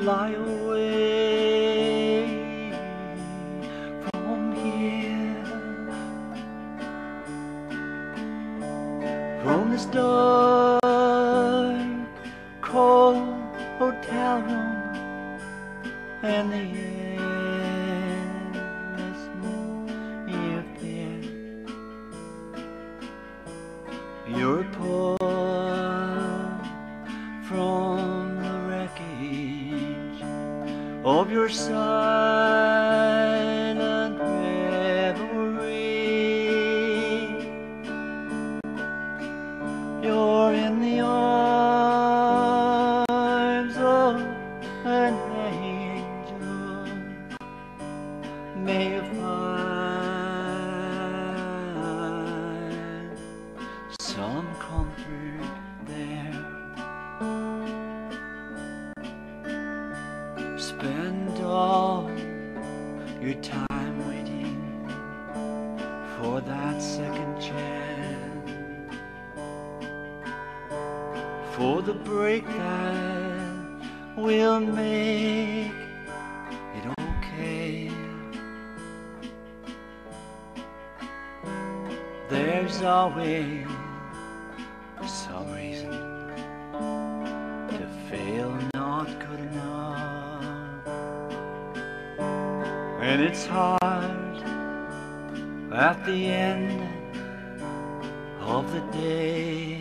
fly away from here, from this dark, cold hotel room and the endless you fear. You're pulled from the wreckage of your silent revelry. You're in the arms of an angel. May you find some comfort there. Spend all your time waiting for that second chance, for the break that will make it okay. There's always some reason to feel not good enough, and it's hard at the end of the day.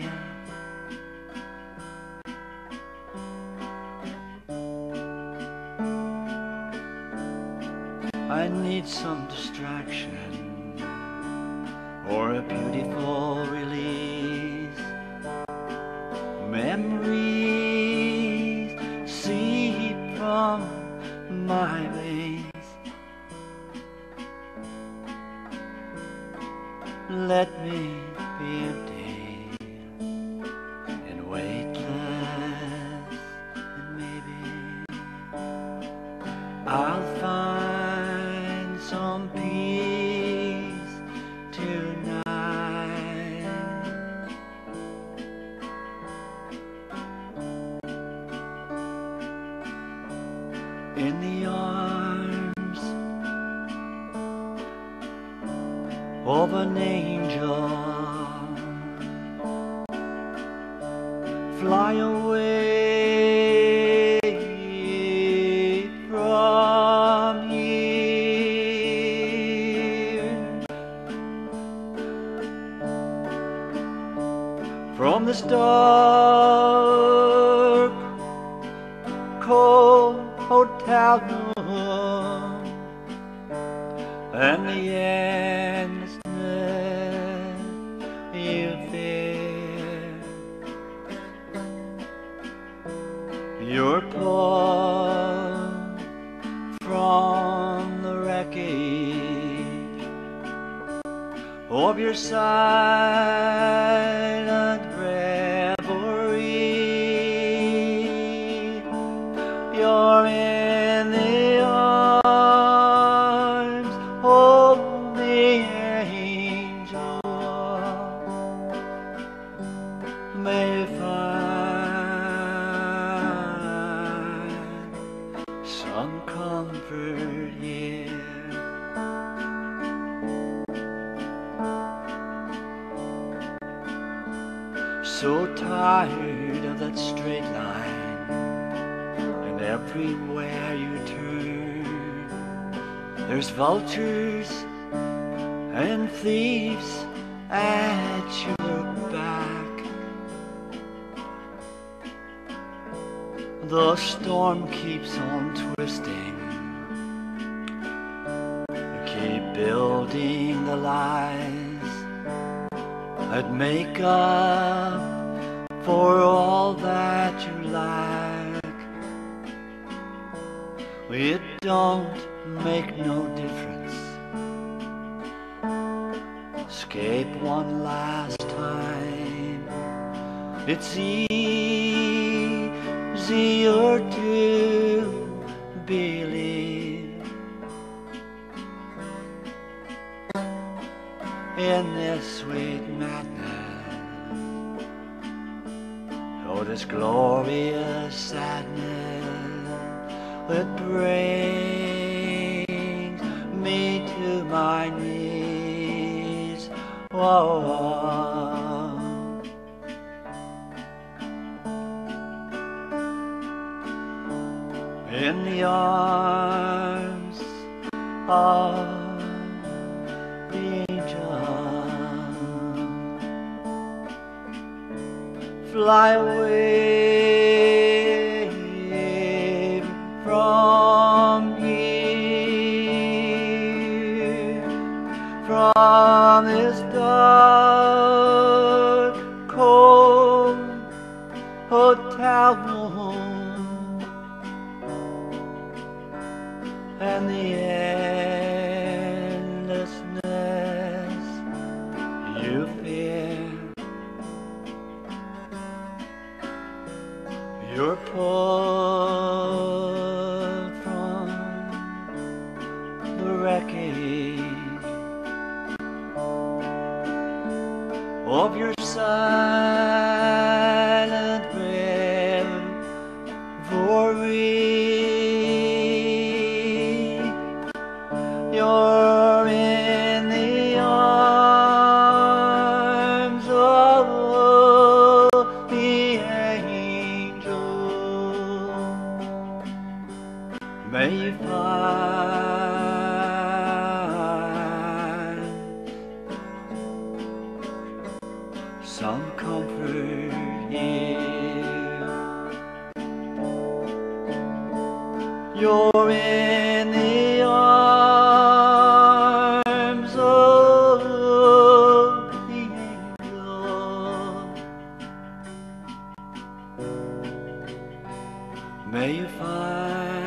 I need some distraction or a beautiful release. Memories seep from my veins. Let me be empty and weightless, and maybe I'll find some peace tonight. In the arms of an angel, fly away from here, from this dark, cold hotel room and the endlessness you fear. You're pulled from the wreckage of your silent revelry. You're in the arms of the angel. May you find some comfort here. So tired of that straight line, and everywhere you turn there's vultures and thieves at your back. The storm keeps on twisting. You keep building the lies that make up for all that you lack. It don't make no difference. Escape one last time. It's easier to believe in this sweet madness, oh, this glorious sadness. that brings me to my knees. Whoa. In the arms of the angel, fly away from here, from this dark, cold hotel room, and the endlessness you fear. You're pulled from the wreckage of your silent revelry. You're in the arms of the angel. May you find some comfort here. You're in the arms of the angel. May you find